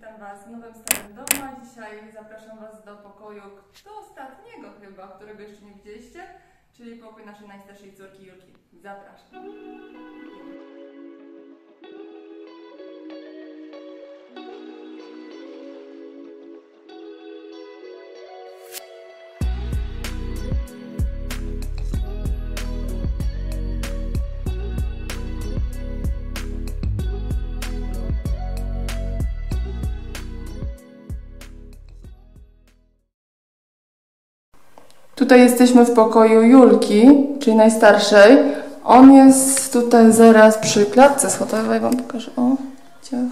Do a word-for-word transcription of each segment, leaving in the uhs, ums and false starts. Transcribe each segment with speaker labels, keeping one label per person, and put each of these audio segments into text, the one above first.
Speaker 1: Witam Was w nowym starym domu, a dzisiaj zapraszam Was do pokoju, do ostatniego chyba, którego jeszcze nie widzieliście, czyli pokój naszej najstarszej córki Julki. Zapraszam. Tutaj jesteśmy w pokoju Julki, czyli najstarszej. On jest tutaj zaraz przy klatce schodowej, Wam pokażę. O, ciach.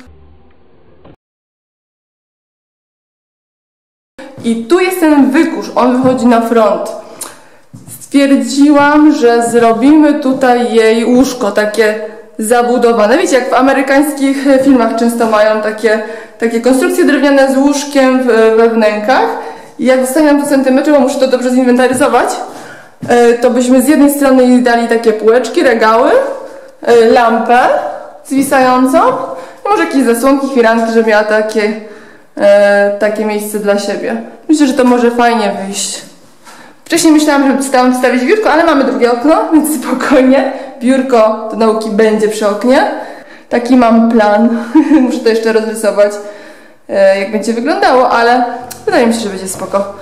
Speaker 1: I tu jest ten wykurz, on wychodzi na front. Stwierdziłam, że zrobimy tutaj jej łóżko takie zabudowane. Wiecie, jak w amerykańskich filmach często mają takie, takie konstrukcje drewniane z łóżkiem we wnękach. I jak zostanie nam to centymetry, bo muszę to dobrze zinwentaryzować, to byśmy z jednej strony jej dali takie półeczki, regały, lampę zwisającą, i może jakieś zasłonki, firanki, żeby miała takie, takie miejsce dla siebie. Myślę, że to może fajnie wyjść. Wcześniej myślałam, żeby tam wstawić biurko, ale mamy drugie okno, więc spokojnie. Biurko do nauki będzie przy oknie. Taki mam plan. Muszę to jeszcze rozrysować, jak będzie wyglądało, ale wydaje mi się, że będzie spoko.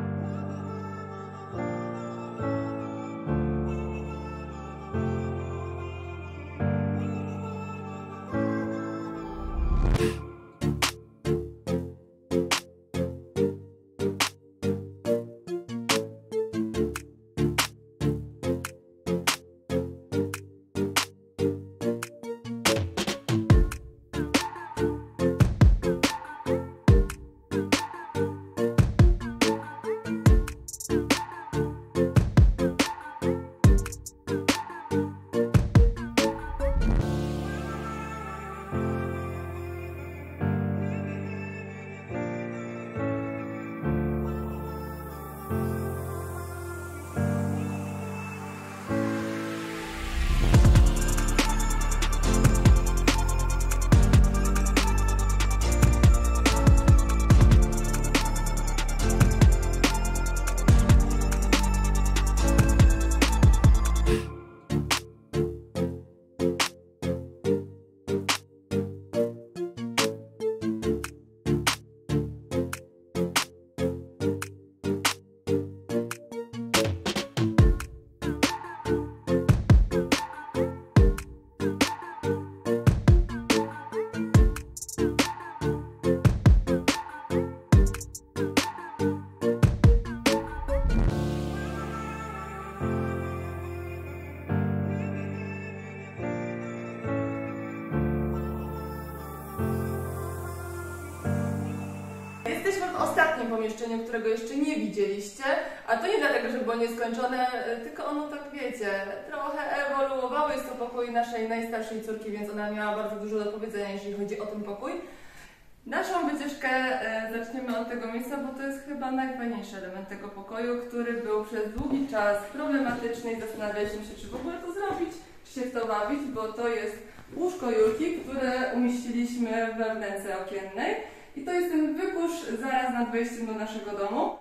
Speaker 1: Jesteśmy w ostatnim pomieszczeniu, którego jeszcze nie widzieliście, a to nie dlatego, że było nieskończone, tylko ono, tak wiecie, trochę ewoluowało. Jest to pokój naszej najstarszej córki, więc ona miała bardzo dużo do powiedzenia, jeżeli chodzi o ten pokój. Naszą wycieczkę zaczniemy od tego miejsca, bo to jest chyba najfajniejszy element tego pokoju, który był przez długi czas problematyczny i zastanawialiśmy się, czy w ogóle to zrobić, czy się w to bawić, bo to jest łóżko Julki, które umieściliśmy we wnęce okiennej. I to jest ten wykurz zaraz nad wejściem do naszego domu.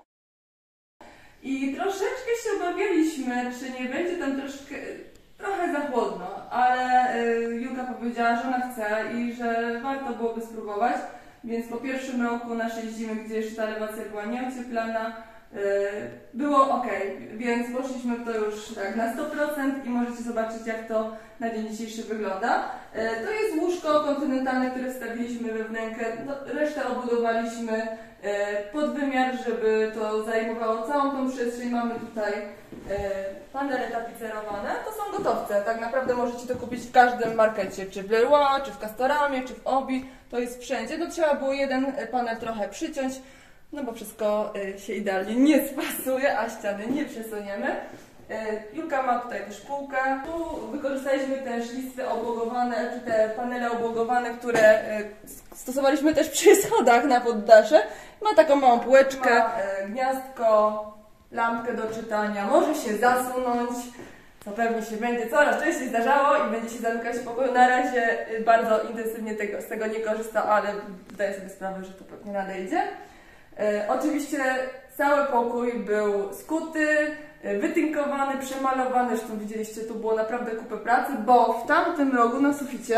Speaker 1: I troszeczkę się obawialiśmy, czy nie będzie tam troszkę, trochę za chłodno, ale Julka powiedziała, że ona chce i że warto byłoby spróbować. Więc po pierwszym roku naszej zimy, gdzie jeszcze ta elewacja była nieocieplana, było ok, więc poszliśmy w to już tak na sto procent i możecie zobaczyć, jak to na dzień dzisiejszy wygląda. To jest łóżko kontynentalne, które wstawiliśmy we wnękę, no, resztę obudowaliśmy pod wymiar, żeby to zajmowało całą tą przestrzeń. Mamy tutaj panele tapicerowane, to są gotowce, tak naprawdę możecie to kupić w każdym markecie, czy w Leroy, czy w Castoramie, czy w Obi, to jest wszędzie. No trzeba było jeden panel trochę przyciąć, no bo wszystko się idealnie nie spasuje, a ściany nie przesuniemy. Julka ma tutaj też półkę. Tu wykorzystaliśmy też listy obłogowane, czy te panele obłogowane, które stosowaliśmy też przy schodach na poddasze. Ma taką małą półeczkę, ma gniazdko, lampkę do czytania, może się zasunąć. co pewnie się będzie coraz częściej zdarzało i będzie się zamykać w pokoju. Na razie bardzo intensywnie tego, z tego nie korzysta, ale zdaję sobie sprawę, że to pewnie nadejdzie. E, oczywiście cały pokój był skuty, wytynkowany, przemalowany, zresztą widzieliście, tu było naprawdę kupę pracy, bo w tamtym rogu na suficie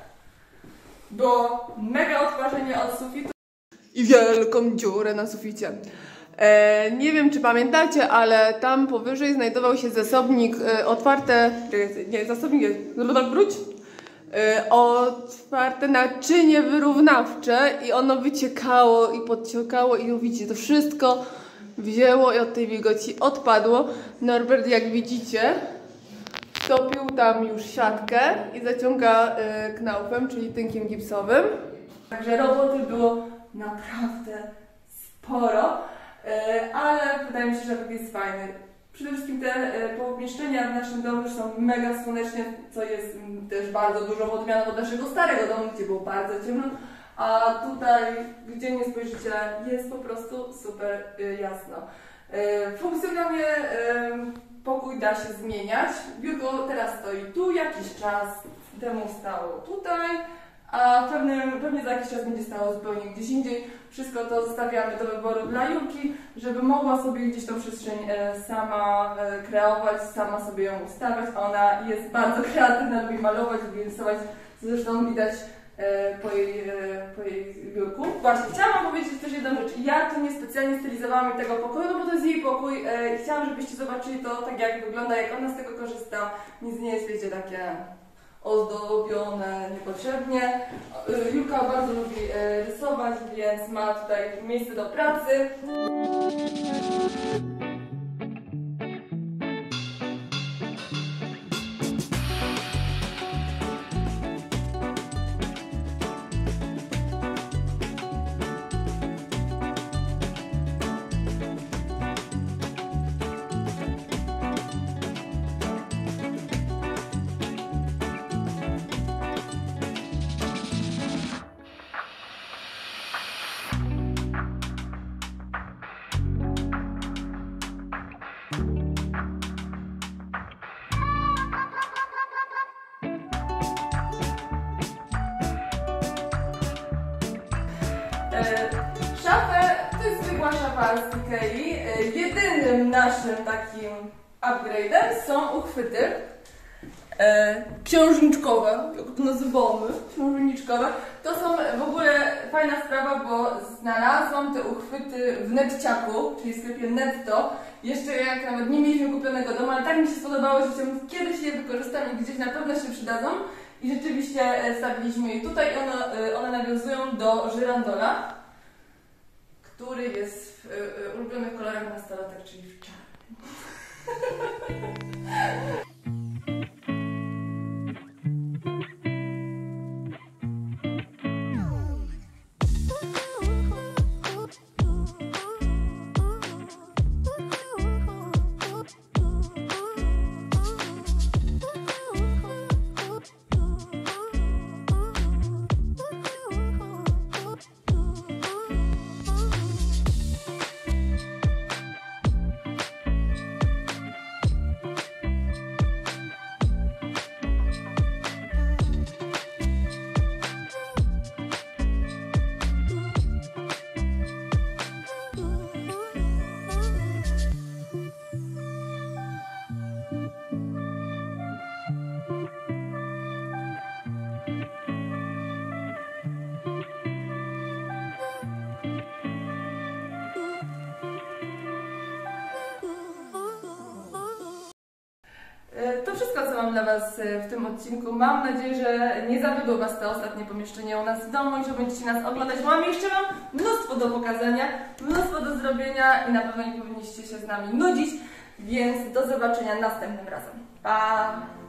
Speaker 1: było mega odparzenie od sufitu i wielką dziurę na suficie. E, nie wiem, czy pamiętacie, ale tam powyżej znajdował się zasobnik, e, otwarte, nie, zasobnik jest, wróć, e, otwarte naczynie wyrównawcze i ono wyciekało i podciekało i widzicie, to wszystko wzięło i od tej wilgoci odpadło. Norbert, jak widzicie, topił tam już siatkę i zaciąga y, knaufem, czyli tynkiem gipsowym. Także roboty było naprawdę sporo, y, ale wydaje mi się, że efekt jest fajny. Przede wszystkim te y, pomieszczenia w naszym domu już są mega słonecznie, co jest y, też bardzo dużą odmianą od naszego starego domu, gdzie było bardzo ciemno. A tutaj, gdzie nie spojrzycie, jest po prostu super y, jasno. Y, funkcjonalnie y, pokój da się zmieniać. Biurko teraz stoi tu, jakiś czas temu stało tutaj, a pewnie, pewnie za jakiś czas będzie stało zupełnie gdzieś indziej. Wszystko to zostawiamy do wyboru dla Julki, żeby mogła sobie gdzieś tą przestrzeń y, sama y, kreować, sama sobie ją ustawiać. Ona jest bardzo kreatywna, lubi malować, lubi rysować, zresztą widać Po jej, po jej biurku. Właśnie, chciałam wam powiedzieć też jedną rzecz. Ja tu niespecjalnie stylizowałam jej tego pokoju, no bo to jest jej pokój i chciałam, żebyście zobaczyli to tak, jak wygląda, jak ona z tego korzysta. Nic nie jest, wiecie, takie ozdobione niepotrzebnie. Julka bardzo lubi rysować, więc ma tutaj miejsce do pracy. Szafę, to jest zwykła szafa z Ikei. Jedynym naszym takim upgrade'em są uchwyty e, księżniczkowe, jak to nazywamy, księżniczkowe. To są w ogóle fajna sprawa, bo znalazłam te uchwyty w Netciaku, czyli w sklepie Netto. Jeszcze jak nawet nie mieliśmy kupionego domu, ale tak mi się spodobało, że chciałam kiedyś je wykorzystam i gdzieś na pewno się przydadzą. I rzeczywiście stawiliśmy je tutaj i one, one nawiązują do żyrandola, który jest w y, ulubionych kolorach nastolatek, czyli w czarnym. To wszystko, co mam dla Was w tym odcinku. Mam nadzieję, że nie zawiodło Was te ostatnie pomieszczenia u nas w domu i że będziecie nas oglądać. Mam jeszcze Wam mnóstwo do pokazania, mnóstwo do zrobienia i na pewno nie powinniście się z nami nudzić, więc do zobaczenia następnym razem. Pa!